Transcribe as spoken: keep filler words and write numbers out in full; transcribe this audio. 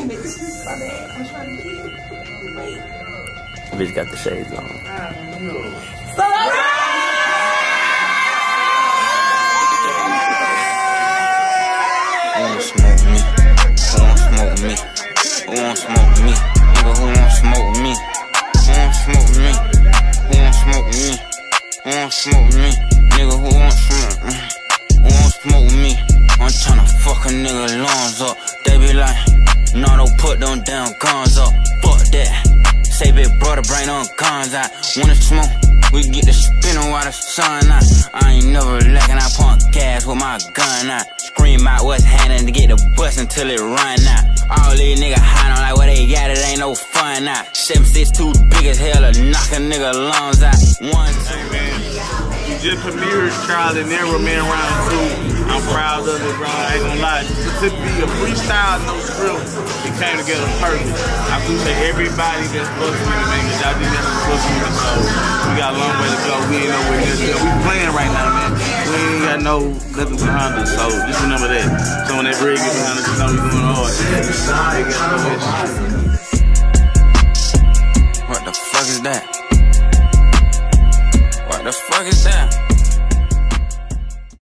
bitch. My bad. I'm trying to get it. Wait. Bitch got the shades on. So Who won't smoke me? Who won't smoke me? Who won't smoke me? Nigga, who won't smoke me? Who won't smoke me? Who won't smoke me? Who won't smoke me? Nigga, who won't smoke me? Who won't smoke me? I'm tryna fuck a nigga lungs up. They be like, nah, don't put them damn guns up. Fuck that. Say big brother, bring them guns out. Wanna smoke? We get the spinning while the sun out. I ain't never lacking, I pump gas with my gun out. Scream out what's happening to get the bus until it run out. All these niggas hiding like what they got, it ain't no fun out. seven six two big as hell to knock a nigga lungs out. One, two. Hey man, we just premiered Trial and Error, man, round two. I'm proud of it, bro. I ain't gonna lie. To be a freestyle, no script, it came together perfect. I appreciate everybody that's fucking with me, man, because y'all didn't have to fuck with me, so we got a long way to go. We ain't nowhere near there. We playing right now, man. We ain't got no nothing behind us, so just remember that. So when that bread get behind us, you know we going hard. What the fuck is that? What the fuck is that?